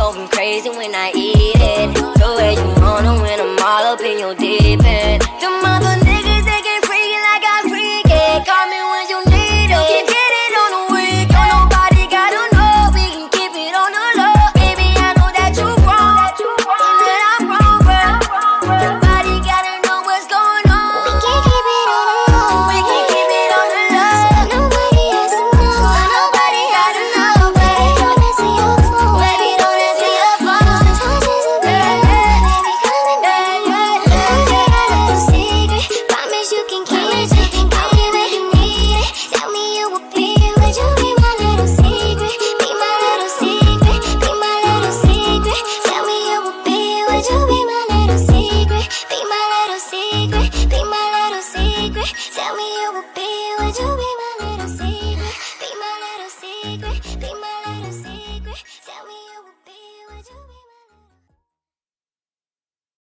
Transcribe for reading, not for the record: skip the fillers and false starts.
going crazy when I eat it. The way you wanna when I'm all up in your deep end. Them other niggas, they can freak it like I freak it. Call me when you need it. You can get it on the weekend. Nobody gotta know. We can keep it on the low. Baby, I know that you wrong. And that I'm wrong, girl. Nobody gotta know what's going on. We can keep it on the low. We can keep it on the low. Nobody has to know. Nobody gotta know, baby. Don't answer your phone. Baby, don't answer your phone. Touches a bit. Baby, coming back. Don't get a little secret. Promise you can keep it. I'll give it you need it. Tell me you will be. Would you be my little secret? Be my little secret. Be my little secret. Tell me you will be. Would you be my little secret? Be my little secret. Be my little secret. Tell me you will be. Would you be my